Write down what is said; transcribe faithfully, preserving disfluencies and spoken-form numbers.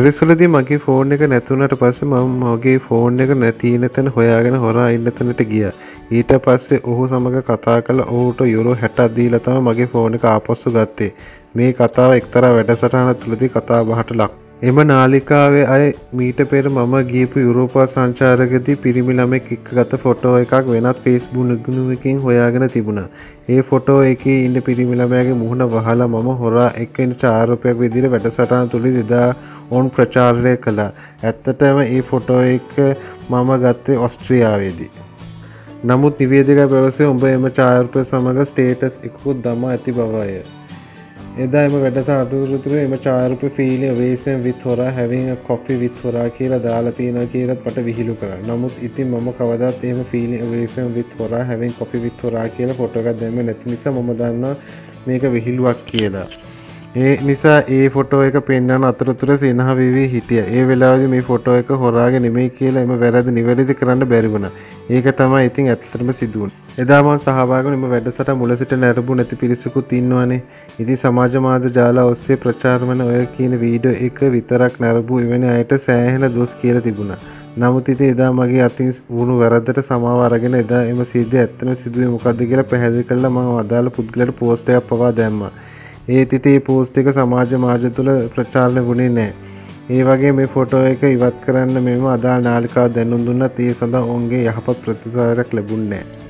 පැරිස්වලදී මගේ ෆෝන් එක නැති වුණාට පස්සේ මම මගේ ෆෝන් එක නැති වෙන තැන හොයාගෙන හොරා ඉන්න තැනට ගියා. ඊට පස්සේ ඔහු සමග කතා කරලා ඔහුට යුරෝ හැටක් දීලා තමයි මගේ ෆෝන් එක ආපස්සු ගත්තේ. මේ කතාව එක්තරා වැඩසටහනක් තුලදී කතා බහට ලක්. එම නාලිකාවේ අය මීට පෙර මම ගියපු යුරෝපා සංචාරකදී පිරිමි ළමෙක් එක්ක ගත ෆොටෝ එකක් වෙනත් Facebook නිගුණුවකින් හොයාගෙන තිබුණා. ඒ ෆොටෝ එකේ ඉන්න පිරිමි ළමයාගේ මුහුණ වහලා මම හොරා එක්කෙනෙක් ආරෝපයක් විදිහට වැඩසටහන තුලදී එදා ඔවුන් ප්‍රචාරණය කළා. ඇත්තටම මේ ෆොටෝ එක මම ගත්තේ ඕස්ට්‍රියාවේදී. නමුත් නිවේදකයා පැවසුවේ උඹ එම ඡායාරූපය සමග ස්ටේටස් එකකුත් දමා ඇති බවය. එදා එම වැඩසටහන අතුරුතුරු එම ඡායාරූපය feeling awesome with Hora having a coffee with Hora කියලා දාලා තියෙනවා කියලාත් මට විහිළු කරා. නමුත් ඉතින් මම කවදාත් එහෙම feeling awesome with Hora having coffee with Hora කියලා ෆොටෝ එකක් දැම්මේ නැති නිසා මම දන්නවා මේක විහිළුවක් කියලා. ඒ නිසා ඒ ෆොටෝ එක පෙන්වන අතරතුර සිනහ වෙවි හිටියා. ඒ වෙලාවේදී මේ ෆොටෝ එක හොරාගේ නෙමෙයි කියලා එම වැරද්ද නිවැරදි කරන්න බැරි වුණා. ඒක තමයි ඉතින් ඇත්තටම සිදු වුණේ. එදා මම සහභාගී වුණ එම වැඩසටහන මුල සිට නැරඹු නැති පිරිසකුත් ඉන්නවනේ. ඉතින් සමාජ මාධ්‍ය ජාල ඔස්සේ ප්‍රචාර වන ඔය කියන වීඩියෝ එක විතරක් නැරඹු එවැනි අයට සෑහෙන දොස් කියලා තිබුණා. නමුත් ඉතින් එදා මගේ අතින් වුණු වැරද්දට සමාව අරගෙන එදා එම සිද්ධිය ඇත්තම සිදුවේ මොකද්ද කියලා පැහැදිලි කළා. මම අදාළ පුද්ගලයාට පෝස්ට් එකක් පවා දැම්මා. ඒත් ඉතින් මේ පෝස්ට් එක සමාජ මාධ්‍ය තුල ප්‍රචාරණය වුණේ නැහැ. ඒ වගේ මේ ෆොටෝ එක ඉවත් කරන්න මෙම අදාළ නාලිකාව දැනුම් දුන්නත් ඒ සඳහා ඔවුන්ගේ යහපත් ප්‍රතිචාරයක් ලැබුණේ නැහැ.